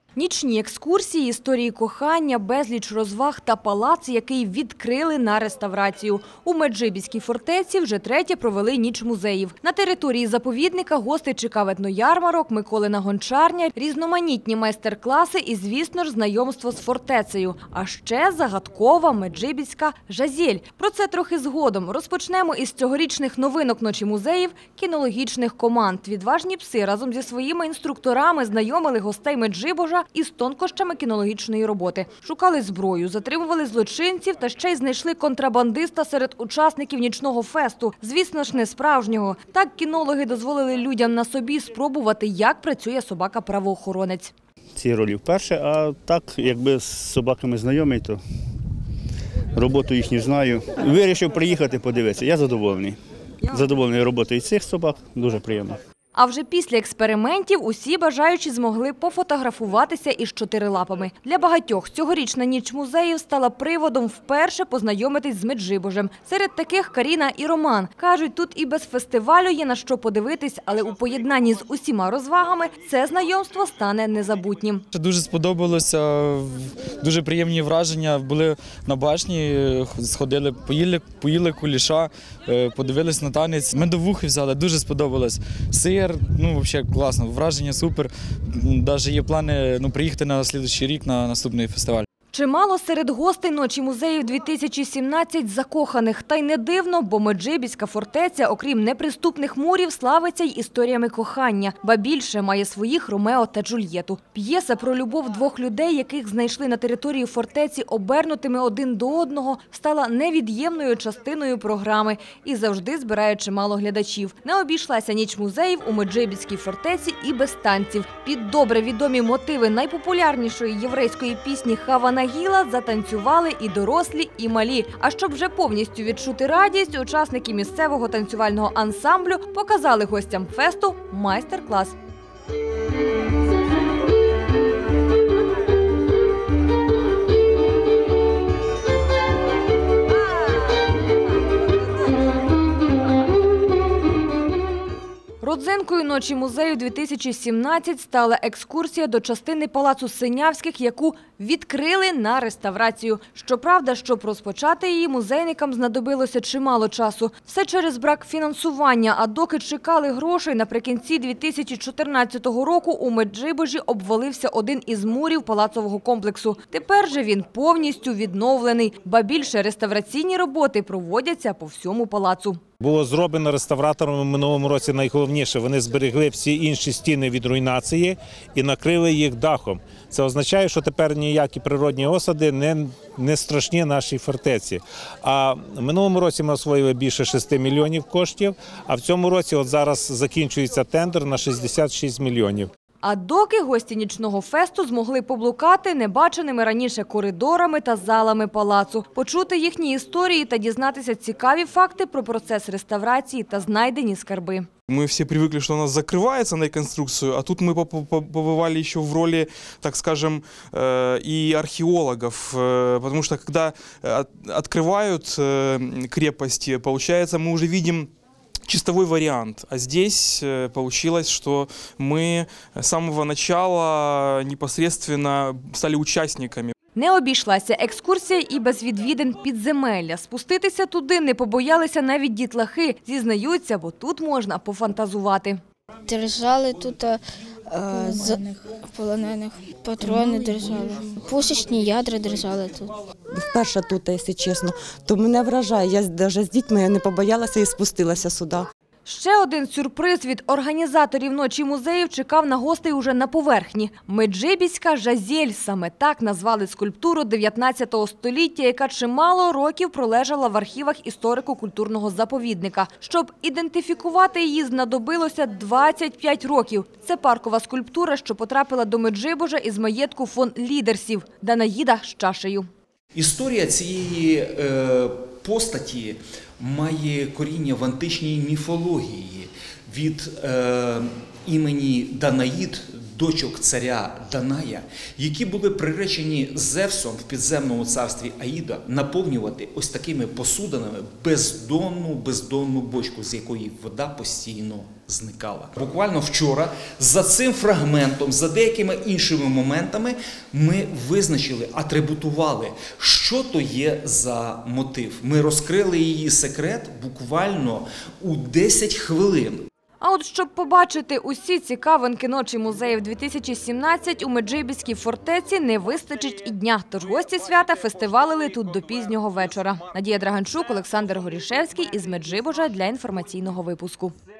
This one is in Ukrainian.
Нічні екскурсії, історії кохання, безліч розваг та палац, який відкрили на реставрацію. У Меджибіській фортеці вже третє провели ніч музеїв. На території заповідника гостей чекав етноярмарок, Миколина гончарня, різноманітні майстер-класи і, звісно ж, знайомство з фортецею. А ще загадкова меджибіська «Жазель». Про це трохи згодом. Розпочнемо із цьогорічних новинок ночі музеїв – кінологічних команд. Відважні пси разом зі своїми інструкторами знайомили гостей Меджибожа із тонкощами кінологічної роботи. Шукали зброю, затримували злочинців та ще й знайшли контрабандиста серед учасників нічного фесту. Звісно ж, не справжнього. Так кінологи дозволили людям на собі спробувати, як працює собака-правоохоронець. Ці ролі вперше, а так, якби з собаками знайомий, то роботу їхню знаю. Вирішив приїхати подивитися. Я задоволений. Задоволений роботою цих собак, дуже приємно. А вже після експериментів усі бажаючі змогли пофотографуватися із чотирилапами. Для багатьох цьогорічна ніч музеїв стала приводом вперше познайомитись з Меджибожем. Серед таких Каріна і Роман. Кажуть, тут і без фестивалю є на що подивитись, але у поєднанні з усіма розвагами це знайомство стане незабутнім. Дуже сподобалося, дуже приємні враження. Були на башні, сходили, поїли куліша, подивились на танець. Медовухи взяли, дуже сподобалось. Сир, взагалі класно, враження супер. Навіть є плани приїхати на наступний рік на наступний фестиваль. Чимало серед гостей ночі музеїв 2017 закоханих. Та й не дивно, бо Меджибіська фортеця, окрім неприступних мурів, славиться й історіями кохання. Ба більше, має своїх Ромео та Джульєту. П'єса про любов двох людей, яких знайшли на території фортеці обернутими один до одного, стала невід'ємною частиною програми і завжди збирає чимало глядачів. Не обійшлася ніч музеїв у Меджибіській фортеці і без танців. Під добре відомі мотиви найпопулярнішої єврейської пісні «Хава Нагіла» затанцювали і дорослі, і малі. А щоб вже повністю відчути радість, учасники місцевого танцювального ансамблю показали гостям фесту майстер-клас. Родзинкою ночі музею 2017 стала екскурсія до частини палацу Синявських, яку відкрили на реставрацію. Щоправда, щоб розпочати її, музейникам знадобилося чимало часу. Все через брак фінансування, а доки чекали грошей, наприкінці 2014 року у Меджибожі обвалився один із мурів палацового комплексу. Тепер же він повністю відновлений, ба більше реставраційні роботи проводяться по всьому палацу. Було зроблено реставраторами в минулому році найголовніше. Вони зберегли всі інші стіни від руйнації і накрили їх дахом. Це означає, що тепер ніякі природні осади не страшні нашій фортеці. А в минулому році ми освоїли більше 6 мільйонів коштів, а в цьому році от зараз закінчується тендер на 66 мільйонів. А доки гості нічного фесту змогли поблукати небаченими раніше коридорами та залами палацу, почути їхні історії та дізнатися цікаві факти про процес реставрації та знайдені скарби. Мы все привыкли, что у нас закрывается на реконструкцию, а тут мы побывали еще в роли, так скажем, и археологов, потому что когда открывают крепости, получается, мы уже видим чистовой вариант. А здесь получилось, что мы с самого начала непосредственно стали участниками. Не обійшлася екскурсія і без відвідин підземелля. Спуститися туди не побоялися навіть дітлахи. Зізнаються, бо тут можна пофантазувати. Держали тут полонених, патрони держали, пушечні ядра держали тут. Вперше тут, якщо чесно, то мене вражає. Я навіть з дітьми не побоялася і спустилася сюди. Ще один сюрприз від організаторів ночі музеїв чекав на гостей уже на поверхні. Меджибіська «Жазель» – саме так назвали скульптуру 19 століття, яка чимало років пролежала в архівах історико-культурного заповідника. Щоб ідентифікувати її, знадобилося 25 років. Це паркова скульптура, що потрапила до Меджибожа із маєтку фон Лідерсів – Данаїда з чашею. Історія цієї постаті має коріння в античній міфології. Від імені Данаїд дочок царя Даная, які були приречені Зевсом в підземному царстві Аїда наповнювати ось такими посудинами бездонну бочку, з якої вода постійно зникала. Буквально вчора за цим фрагментом, за деякими іншими моментами ми визначили, атрибутували, що то є за мотив. Ми розкрили її секрет буквально у 10 хвилин. А от щоб побачити усі цікавинки ночі музеїв 2017, у Меджибіській фортеці не вистачить і дня. Тож гості свята фестивалили тут до пізнього вечора. Надія Драганчук, Олександр Горішевський із Меджибожа для інформаційного випуску.